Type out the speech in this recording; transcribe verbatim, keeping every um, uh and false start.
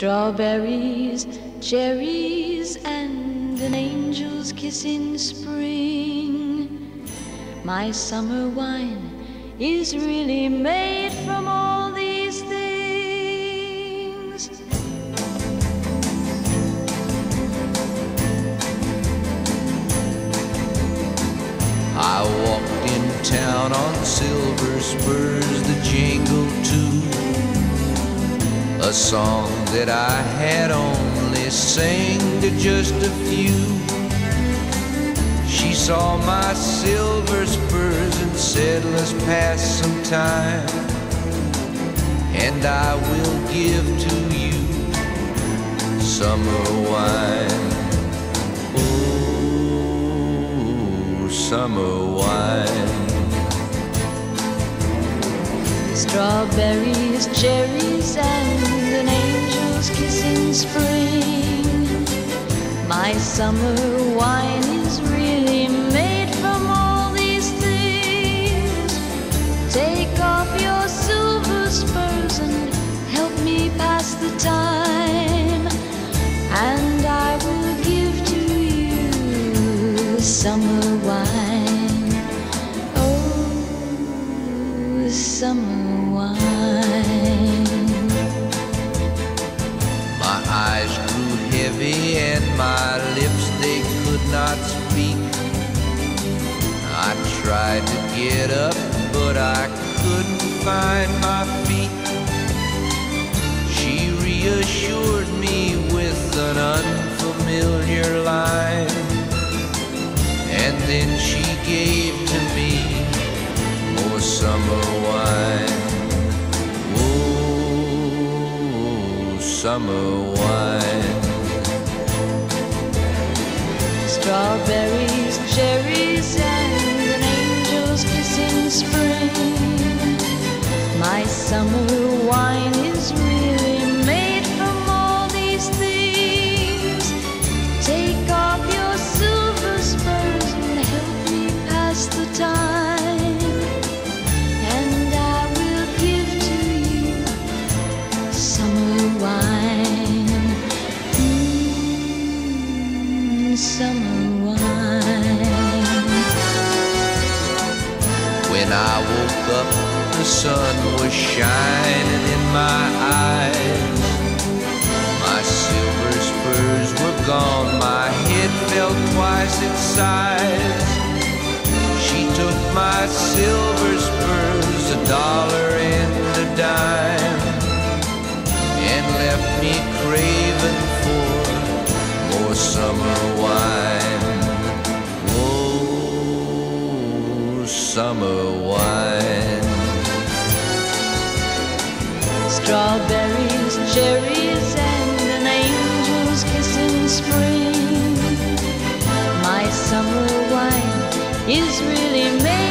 Strawberries, cherries, and an angel's kiss in spring. My summer wine is really made from all these things. I walked in town on silver spurs that jingle too, a song that I had only sang to just a few. She saw my silver spurs and said, let's pass some time, and I will give to you summer wine. Oh, summer wine. Strawberries, cherries, and an angel's kiss in spring. My summer wine is really made from all these things. Take off your silver spurs and help me pass the time, and I will give to you summer wine. Oh, summer wine. My eyes grew heavy and my lips, they could not speak. I tried to get up, but I couldn't find my feet. She reassured me with an unfamiliar line, and then she gave to me more summer wine. Oh, summer wine. Strawberries, cherries, and an angel's kiss in spring. My summer wine is really made from all these things. Take off your silver spurs and help me pass the time, and I will give to you summer wine. Mm, summer wine. When I woke up, the sun was shining in my eyes. My silver spurs were gone, my head fell twice its size. She took my silver spurs, a dollar and a dime, and left me craving for more summer wine. Oh, summer wine. Strawberries, cherries, and an angel's kiss in spring. My summer wine is really made